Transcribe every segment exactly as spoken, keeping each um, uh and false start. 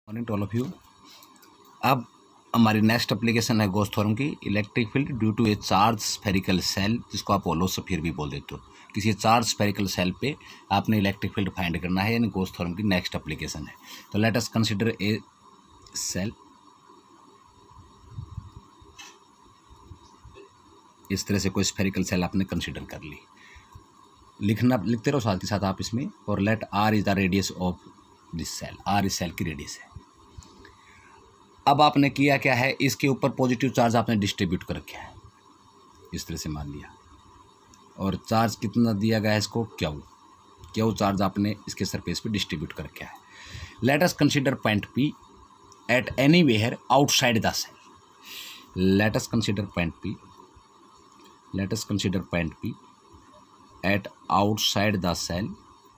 Morning to all of you. अब हमारी next application है गॉस थ्योरम की। Electric field due to a charge spherical shell, जिसको आप होलो स्फीयर भी बोल देते हो। किसी चार्ज स्फेरिकल सेल पे आपने इलेक्ट्रिक फील्ड फाइंड करना है, यानी गॉस थ्योरम की नेक्स्ट एप्लीकेशन है। तो let us consider a shell. इस तरह से कोई स्फेरिकल सेल आपने कंसीडर कर ली। लिखना लिखते रहो साथ ही साथ आप इसमें। और let R is the radius of this shell. R इस सेल की रेडियस है। अब आपने किया क्या है, इसके ऊपर पॉजिटिव चार्ज आपने डिस्ट्रीब्यूट कर रखा है, इस तरह से मान लिया। और चार्ज कितना दिया गया है इसको, क्यू क्यू चार्ज आपने इसके सरफेस पे डिस्ट्रीब्यूट कर रखा है। Let us consider point P at anywhere outside the shell. Let us consider point P let us consider point P at outside the shell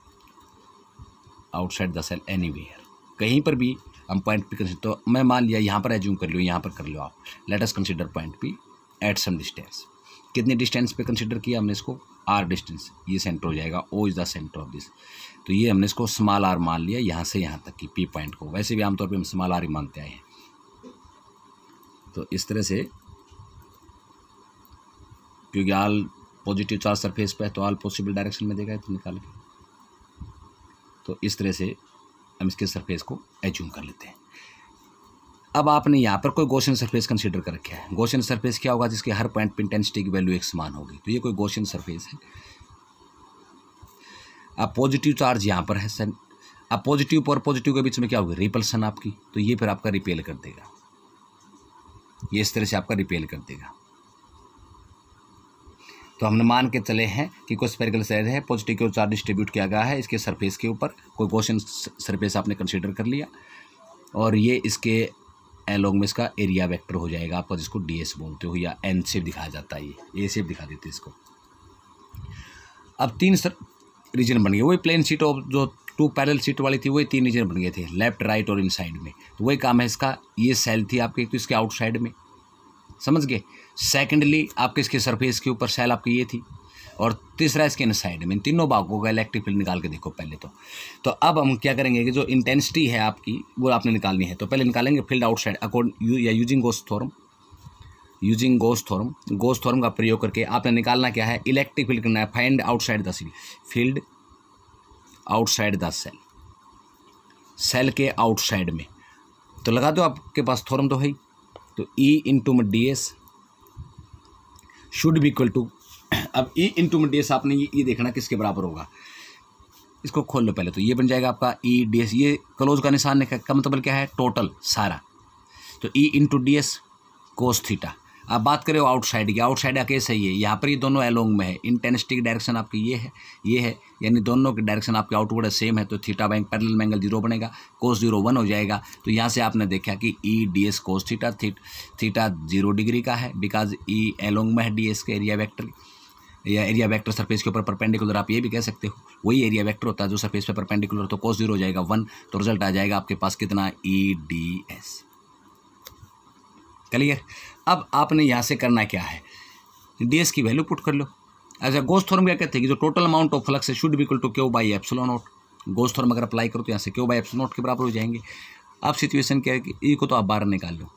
outside the shell anywhere, कहीं पर भी हम point P consider. तो मैं मान लिया यहाँ पर एज्यूम कर लो, यहाँ पर कर लो आप। Let us consider point P at some distance. कितनी डिस्टेंस पे कंसीडर किया हमने इसको, आर डिस्टेंस। ये सेंटर हो जाएगा, O is the centre of this. तो ये हमने इसको स्मॉल आर मान लिया, यहाँ से यहाँ तक की पी पॉइंट को। वैसे भी आमतौर पे हम स्मॉल आर ही मानते आए हैं। तो इस तरह से, क्योंकि आल पॉजिटिव चार्ज सरफेस पे है तो आल पॉसिबल डायरेक्शन में देगा, तो निकाल के। तो इस तरह से हम इसके सरफेस को एज्यूम कर लेते हैं। अब आपने यहाँ पर कोई गॉसियन सरफेस कंसीडर कर रखा है। गॉसियन सरफेस क्या होगा, जिसके हर पॉइंट पे इंटेंसिटी की वैल्यू एक समान होगी। तो ये कोई गॉसियन सरफेस है। अब पॉजिटिव चार्ज यहाँ पर है सर। अब पॉजिटिव और पॉजिटिव के बीच में क्या होगी, रिपल्सन आपकी। तो ये फिर आपका रिपेल कर देगा, ये इस तरह से आपका रिपेल कर देगा। तो हमने मान के चले हैं कि कोई स्फेरिकल सेल है, पॉजिटिव को चार्ज डिस्ट्रीब्यूट किया गया है इसके सरफेस के ऊपर। कोई गॉसियन सरफेस आपने कंसीडर कर लिया, और ये इसके एलोंग में इसका एरिया वेक्टर हो जाएगा आपका, जिसको डी एस बोलते हो, या एन शेप दिखाया जाता है। ये ए शेप दिखा देते हैं इसको। अब तीन रीजन बन गए। वही प्लेन शीट ऑफ जो टू पैरेलल शीट वाली थी, वही तीन रीजन बन गए थे, लेफ्ट राइट और इन साइड में। तो वही काम है इसका। ये सेल थी आपकी, एक तो इसके आउटसाइड में, समझ गए। सेकेंडली आपके इसके सरफेस के ऊपर सेल आपकी ये थी, और तीसरा इसके इनसाइड में। इन तीनों भागों का इलेक्ट्रिक फील्ड निकाल के देखो पहले तो। तो अब हम क्या करेंगे कि जो इंटेंसिटी है आपकी वो आपने निकालनी है। तो पहले निकालेंगे फील्ड आउटसाइड अकॉर्डिंग या using Gauss theorem. Using Gauss theorem Gauss theorem का प्रयोग करके आपने निकालना क्या है, इलेक्ट्रिक फील्ड करना है। Find outside the shell, field outside the shell, shell के आउटसाइड में। तो लगा दो, आपके पास थ्योरम तो है ही। तो ई इंटू में D S should be equal to, अब ई इंटू में डी एस आपने ये ई देखना किसके बराबर होगा। इसको खोल लो पहले। तो ये बन जाएगा आपका ई डी एस। ये क्लोज का निशान का मतलब क्या है, टोटल सारा। तो E into D S cos theta. अब बात करें आउटसाइड की। आउटसाइड का केस है ये, यहाँ पर ये दोनों एलोंग में है। इंटेंसिटी की डायरेक्शन आपकी ये है, ये है, यानी दोनों की डायरेक्शन आपके आउटवर्ड सेम है। तो थीटा बैंक पैरेलल में एंगल जीरो बनेगा, कोस जीरो वन हो जाएगा। तो यहाँ से आपने देखा कि E D S cos theta theta zero degree का है, बिकॉज ई एलोंग में है डी एस के एरिया वेक्टर, या एरिया वेक्टर सरफेस के ऊपर परपेंडिकुलर आप ये भी कह सकते हो। वही एरिया वेक्टर होता है जो सरफेस पे परपेंडिकुलर। तो कोस जीरो हो जाएगा वन। तो रिजल्ट आ जाएगा आपके पास कितना, ई डी एस। क्लियर। अब आपने यहाँ से करना क्या है, डी एस की वैल्यू पुट कर लो। अच्छा, गॉस थ्योरम क्या कहते हैं कि जो total amount of flux should be equal to Q by epsilon naught. Gauss theorem अगर अप्लाई करो तो यहाँ से क्यू बाई एप्सिलॉन नॉट के बराबर हो जाएंगे। अब सिचुएशन क्या है कि ई को तो आप बाहर निकाल लो,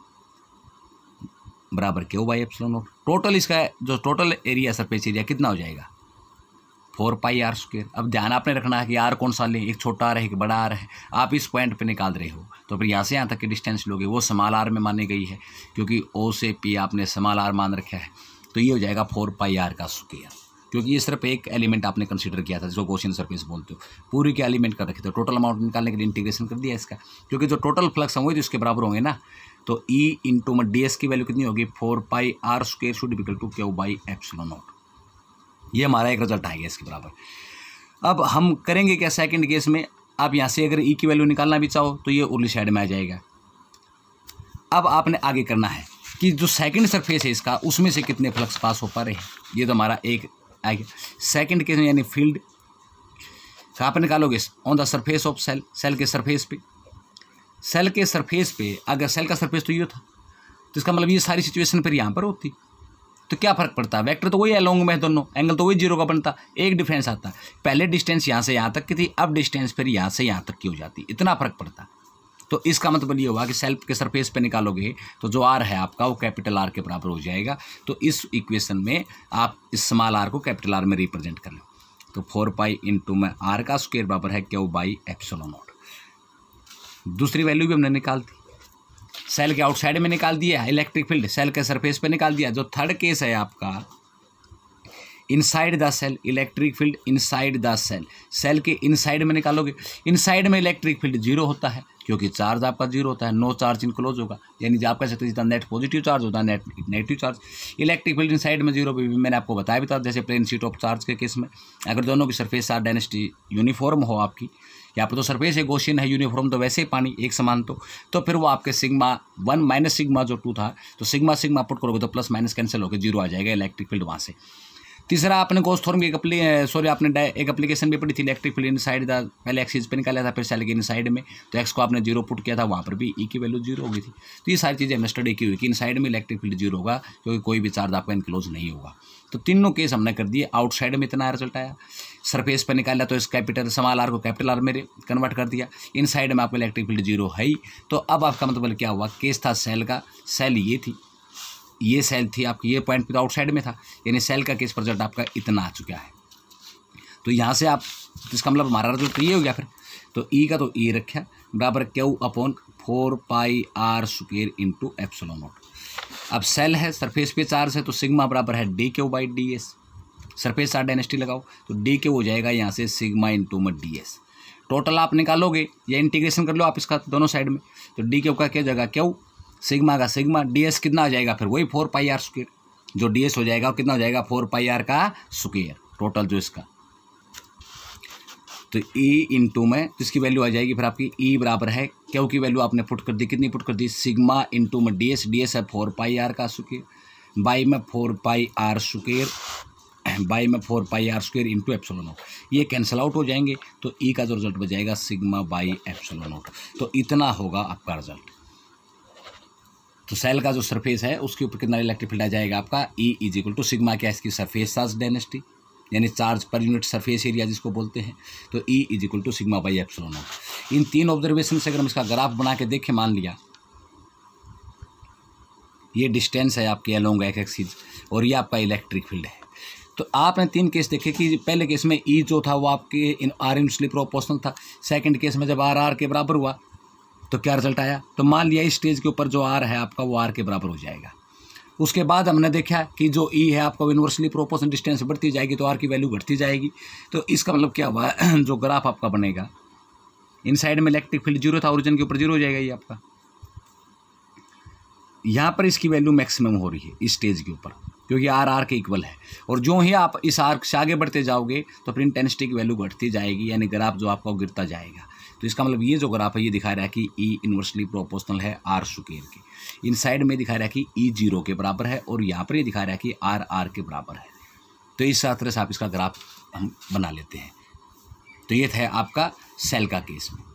बराबर Q by epsilon naught. Total इसका जो टोटल एरिया सरफेस एरिया कितना हो जाएगा, फोर पाई आर स्क्वायर। अब ध्यान आपने रखना है कि आर कौन सा लें, एक छोटा आर है एक बड़ा आर है। आप इस पॉइंट पे निकाल रहे हो, तो फिर यहाँ से यहाँ तक की डिस्टेंस लोगे, वो स्मॉल आर में मानी गई है, क्योंकि ओ से पी आपने स्मॉल आर मान रखा है। तो ये हो जाएगा फोर पाई आर का स्क्वायर, क्योंकि ये सिर्फ एक एलिमेंट आपने कंसीडर किया था, जिसको गॉसियन सरफेस बोलते हो। पूरी के एलिमेंट कर रखे थे, टोटल अमाउंट निकालने के लिए इंटीग्रेशन कर दिया इसका, क्योंकि जो टोटल फ्लक्स होंगे तो इसके बराबर होंगे ना। तो ई इंटू में डी एस की वैल्यू कितनी होगी, four pi R square should equal to Q by epsilon naught. ये हमारा एक रिजल्ट आएगा इसके बराबर। अब हम करेंगे क्या सेकंड केस में, आप यहाँ से अगर ई की वैल्यू निकालना भी चाहो तो ये उर्ली साइड में आ जाएगा। अब आपने आगे करना है कि जो सेकंड सरफेस है इसका, उसमें से कितने फ्लक्स पास हो पा रहे हैं। ये तो हमारा एक आएगा सेकंड केस में, यानी फील्ड आप निकालोगे on the surface of shell, shell के सरफेस पे। सेल के सरफेस पे अगर सेल का सरफेस तो ये था, तो इसका मतलब ये सारी सिचुएशन फिर यहाँ पर होती। तो क्या फ़र्क पड़ता है, वेक्टर तो वही एलोंग में है, दोनों एंगल तो वही जीरो का बनता। एक डिफरेंस आता है, पहले डिस्टेंस यहाँ से यहाँ तक की थी, अब डिस्टेंस फिर यहाँ से यहाँ तक की हो जाती, इतना फ़र्क पड़ता। तो इसका मतलब ये हुआ कि सेल के सरफेस पे निकालोगे तो जो आर है आपका वो कैपिटल आर के बराबर हो जाएगा। तो इस इक्वेशन में आप इस स्मॉल आर को कैपिटल आर में रिप्रेजेंट कर लो। तो फोर पाई इंटू में आर का स्क्वायर बराबर है क्यू बाई एप्सिलॉन नॉट। दूसरी वैल्यू भी हमने निकाल दी, सेल के आउटसाइड में निकाल दिया इलेक्ट्रिक फील्ड, सेल के सरफेस पे निकाल दिया। जो थर्ड केस है आपका inside the shell, electric field inside the shell, shell के इनसाइड में निकालोगे, इनसाइड में इलेक्ट्रिक फील्ड जीरो होता है क्योंकि चार्ज आपका जीरो होता है, नो चार्ज इनक्लोज होगा, यानी जो आप कह सकते हैं जितना नेट पॉजिटिव चार्ज होता है net negative charge. Electric field inside में जीरो भी मैंने आपको बताया भी था, जैसे प्लेन शीट ऑफ चार्ज के केस में अगर दोनों की सरफेस चार्ज डेंसिटी यूनिफॉर्म हो आपकी, यहाँ पर तो सरफेस है गॉसियन है, यूनिफॉर्म तो वैसे ही पानी एक समान, तो तो फिर वो आपके सिग्मा वन माइनस सिग्मा जो टू था, तो सिग्मा सिग्मा पुट करोगे तो प्लस माइनस कैंसिल होकर जीरो आ जाएगा इलेक्ट्रिक फील्ड वहाँ से। तीसरा आपने गॉस थ्योरम की एक अपली सॉरी आपने एक एप्लीकेशन भी पढ़ी थी, इलेक्ट्रिक फील्ड इनसाइड द, पहले एक्सिस पे निकाला था फिर सेल के इनसाइड में, तो एक्स को आपने जीरो पुट किया था, वहाँ पर भी ई की वैल्यू जीरो हो गई थी। तो ये सारी चीज़ें हमने स्टडी की हुई कि इनसाइड में इलेक्ट्रिक फील्ड जीरो होगा क्योंकि कोई भी चार्ज आपका इनक्लोज नहीं होगा। तो तीनों केस हमने कर दिए। आउटसाइड में इतना रिजल्ट आया, सरफेस पर निकाला तो इस कैपिटल स्मॉल आर को कैपिटल आर में कन्वर्ट कर दिया, इनसाइड में आपका इलेक्ट्रिक फील्ड जीरो है ही। तो अब आपका मतलब क्या हुआ, केस था सेल का, सेल ये थी, ये सेल थी आपकी, ये पॉइंट पे तो आउटसाइड में था, यानी सेल का केस रिजल्ट आपका इतना आ चुका है। तो यहाँ से आप इसका मतलब हमारा रिजल्ट ये हो गया फिर, तो ई का तो ई रखा बराबर Q upon four pi R square into epsilon naught. अब सेल है, सरफेस पे चार्ज है, तो सिग्मा बराबर है D Q by D S, surface charge density लगाओ तो डी क्यू हो जाएगा यहाँ से सिग्मा इंटू में डी एस। टोटल आप निकालोगे या इंटीग्रेशन कर लो आप इसका दोनों साइड में, तो डी क्यू का क्या जगह क्यू, सिग्मा का सिग्मा, डी एस कितना आ जाएगा फिर वही फोर पाई आर स्क्वायर, जो डी एस हो जाएगा वो कितना हो जाएगा फोर पाई आर का स्क्वायर टोटल जो इसका। तो ई इंटू में इसकी वैल्यू आ जाएगी फिर आपकी ई बराबर है क्यू की वैल्यू आपने पुट कर दी, कितनी पुट कर दी, सिग्मा इंटू में डी एस, डी एस है फोर पाई आर का स्क्वायर बाई में four pi R square by में four pi R square into epsilon naught. ये कैंसिल आउट हो जाएंगे तो ई का जो रिजल्ट बच सिग्मा बाई एप्सिलॉन नॉट। तो इतना होगा आपका रिजल्ट। तो सेल का जो सरफेस है उसके ऊपर कितना इलेक्ट्रिक फील्ड आ जाएगा आपका, E is equal to sigma क्या है इसकी सरफेस चार्ज डेंसिटी, यानी charge per unit surface area जिसको बोलते हैं, तो E is equal to sigma by epsilon naught. इन तीन ऑब्जर्वेशन से अगर हम इसका ग्राफ बना के देखें, मान लिया ये डिस्टेंस है आपकी अलोंग एक्स एक्सिस और ये आपका इलेक्ट्रिक फील्ड है, तो आपने तीन केस देखे कि पहले केस में ई जो था वो आपके इन आर इनवर्सली प्रोपोर्शनल था, सेकंड केस में जब आर आर के बराबर हुआ तो क्या रिजल्ट आया, तो मान लिया इस स्टेज के ऊपर जो आर है आपका वो आर के बराबर हो जाएगा। उसके बाद हमने देखा कि जो ई है आपका इनवर्सली प्रोपोर्शनल डिस्टेंस बढ़ती जाएगी तो आर की वैल्यू घटती जाएगी। तो इसका मतलब क्या हुआ, जो ग्राफ आपका बनेगा इन साइड में इलेक्ट्रिक फील्ड जीरो था, ओरिजिन के ऊपर जीरो हो जाएगा ये आपका, यहाँ पर इसकी वैल्यू मैक्सिमम हो रही है इस स्टेज के ऊपर क्योंकि आर आर के इक्वल है, और जो ही आप इस आर्क से आगे बढ़ते जाओगे तो फिर इंटेंसिटी की वैल्यू घटती जाएगी, यानी ग्राफ जो आपका गिरता जाएगा। तो इसका मतलब ये जो ग्राफ है ये दिखा रहा है कि ई इनवर्सली प्रोपोर्शनल है आर स्क्वायर के, इन साइड में दिखा रहा है कि ई जीरो के बराबर है और यहाँ पर ये दिखा रहा है कि आर आर के बराबर है। तो इस तरह से आप इसका ग्राफ हम बना लेते हैं। तो ये था आपका सेल का केस में।